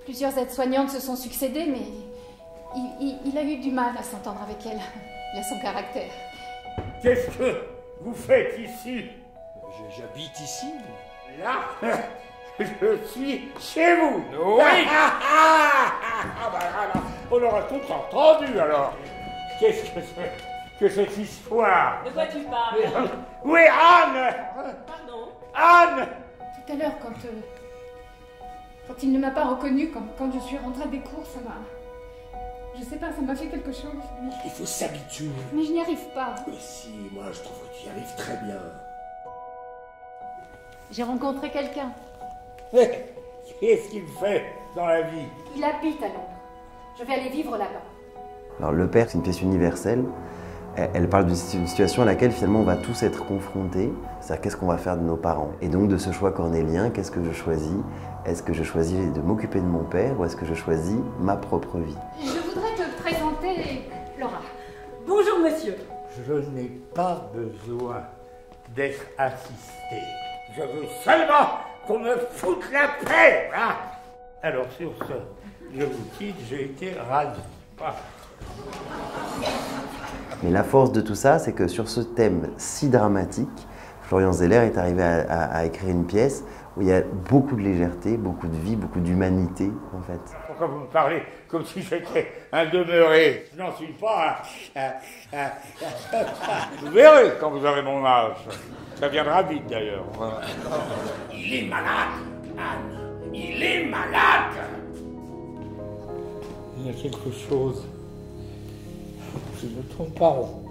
Plusieurs aides-soignantes se sont succédées, mais il a eu du mal à s'entendre avec elle. Il a son caractère. Qu'est-ce que vous faites ici? J'habite ici. Là, je suis chez vous. Oui. Alors, on aura tout entendu alors. Qu'est-ce que c'est que cette histoire? De quoi tu parles? Où est Anne? Pardon? Anne! Tout à l'heure, quand il ne m'a pas reconnue, quand je suis rentrée des cours, ça m'a... Je sais pas, ça m'a fait quelque chose. Il faut s'habituer. Mais je n'y arrive pas. Mais si, moi je trouve que tu y arrives très bien. J'ai rencontré quelqu'un. Qu'est-ce qu'il fait dans la vie? Il habite à Londres. Je vais aller vivre là-bas. Alors Le Père, c'est une pièce universelle. Elle parle d'une situation à laquelle finalement on va tous être confrontés. C'est-à-dire qu'est-ce qu'on va faire de nos parents. Et donc de ce choix cornélien, qu'est-ce que je choisis? Est-ce que je choisis de m'occuper de mon père ou est-ce que je choisis ma propre vie? Je voudrais te présenter Laura. Bonjour monsieur. Je n'ai pas besoin d'être assisté. Je veux seulement qu'on me foute la paix, hein. Alors sur ce, je vous quitte, j'ai été ravi. Mais la force de tout ça, c'est que sur ce thème si dramatique, Florian Zeller est arrivé à écrire une pièce où il y a beaucoup de légèreté, beaucoup de vie, beaucoup d'humanité, en fait. Pourquoi vous me parlez comme si j'étais un demeuré? Je n'en suis pas. Vous verrez quand vous aurez mon âge. Ça viendra vite, d'ailleurs. Il est malade, Anne. Il est malade. Il y a quelque chose. Je ne tourne pas rond.